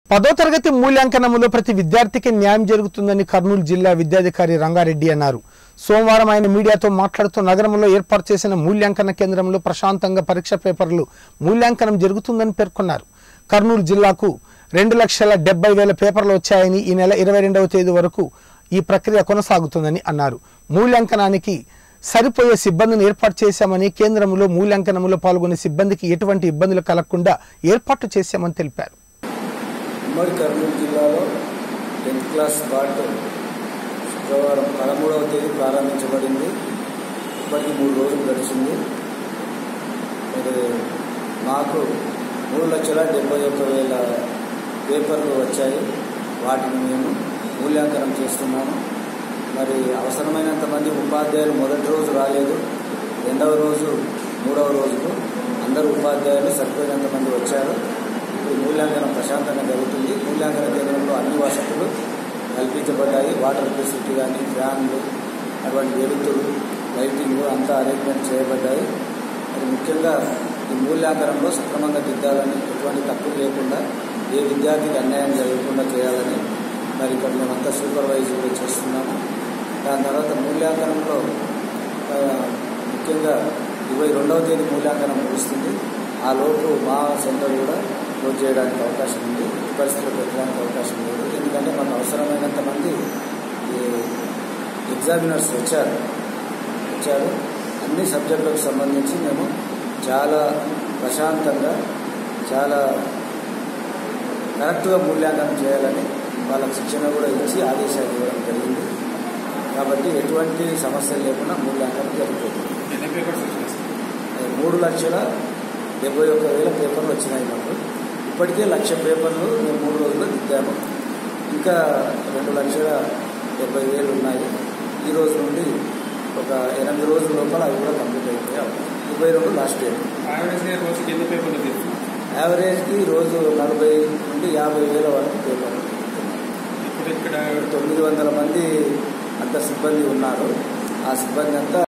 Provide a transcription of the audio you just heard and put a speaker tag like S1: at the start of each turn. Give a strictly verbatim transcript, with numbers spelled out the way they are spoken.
S1: పదో తరగతి మూల్యాంకనములో ప్రతి విద్యార్థికి న్యాయం జరుగుతుందని కర్నూలు జిల్లా విద్యాధికారి రంగారెడ్డి అన్నారు. సోమవారం ఆయన మీడియాతో మాట్లాడుతూ నగరంలో ఏర్పాటు చేసిన మూల్యాంకన కేంద్రంలో ప్రశాంతంగా పరీక్ష పేపర్లు మూల్యాంకనం జరుగుతుందని పేర్కొన్నారు. కర్నూలు జిల్లాకు రెండు లక్షల డెబ్బై వేల పేపర్లు వచ్చాయని ఈ నెల ఇరవై రెండవ తేదీ వరకు ఈ ప్రక్రియ కొనసాగుతుందని అన్నారు. మూల్యాంకనానికి సరిపోయే సిబ్బందిని ఏర్పాటు చేశామని, కేంద్రంలో మూల్యాంకనంలో పాల్గొనే సిబ్బందికి ఎటువంటి ఇబ్బందులు కలగకుండా ఏర్పాటు చేశామని తెలిపారు.
S2: ఉమ్మడి కర్నూలు జిల్లాలో టెన్త్ క్లాస్ పార్ట్ శుక్రవారం పదమూడవ తేదీ ప్రారంభించబడింది. ఇప్పటికి మూడు రోజులు గడిచింది. మరి మాకు మూడు లక్షల డెబ్బై ఒక్క వేల పేపర్లు వచ్చాయి. వాటిని మేము మూల్యాంకనం చేస్తున్నాము. మరి అవసరమైనంత మంది ఉపాధ్యాయులు మొదటి రోజు రాలేదు. రెండవ రోజు మూడవ రోజుకు అందరూ ఉపాధ్యాయులు సరిపోయినంత మంది వచ్చారు. ఇప్పుడు మూల్యాంకనం ప్రశాంతంగా జరుగుతుంది. మూల్యాంకన కేంద్రంలో అన్ని వసతులు కల్పించబడ్డాయి. వాటర్ ఫెసిలిటీ కానీ, ఫ్యాన్లు, అటువంటి వెలుతురు, లైటింగ్ అంతా అరేంజ్మెంట్ చేయబడ్డాయి. మరి ముఖ్యంగా ఈ మూల్యాంకనంలో సక్రమంగా దిద్దాలని, ఎటువంటి తప్పులు లేకుండా, ఏ విద్యార్థికి అన్యాయం జరగకుండా చేయాలని మరి ఇక్కడ మేమంతా సూపర్వైజ్ కూడా చేస్తున్నాము. దాని తర్వాత మూల్యాంకనంలో ముఖ్యంగా ఇరవై రెండవ తేదీ మూల్యాంకనం ముగుస్తుంది. ఆ లోపు మా సెంటర్ కూడా క్లోజ్ చేయడానికి అవకాశం ఉంది. పరిస్థితులు పెట్టడానికి అవకాశం లేదు. ఎందుకంటే మాకు అవసరమైనంత మంది ఎగ్జామినర్స్ వచ్చారు వచ్చారు అన్ని సబ్జెక్టులకు సంబంధించి మేము చాలా ప్రశాంతంగా, చాలా కరెక్ట్గా మూల్యాంకనం చేయాలని వాళ్ళకి శిక్షణ కూడా ఇచ్చి ఆదేశాలు ఇవ్వడం జరిగింది. కాబట్టి ఎటువంటి సమస్యలు లేకుండా మూల్యాంకనం జరుగుతుంది. మూడు లక్షల డెబ్బై ఒక్క వేల పేపర్లు వచ్చినాయి మాకు. ఇప్పటికే లక్ష పేపర్లు మేము మూడు రోజుల్లో దిద్దాము. ఇంకా రెండు లక్షల డెబ్బై వేలు ఉన్నాయి. ఈ రోజు నుండి ఒక ఎనిమిది రోజుల లోపల అవి కూడా కంప్లీట్ అయిపోయాయి. ఇరవై రెండు లాస్ట్ ఇయర్. యావరేజ్కి రోజు నలభై నుండి యాభై వేల వరకు పేపర్లు. ఇక్కడ తొమ్మిది వందల మంది అంత సిబ్బంది ఉన్నారు. ఆ సిబ్బంది అంతా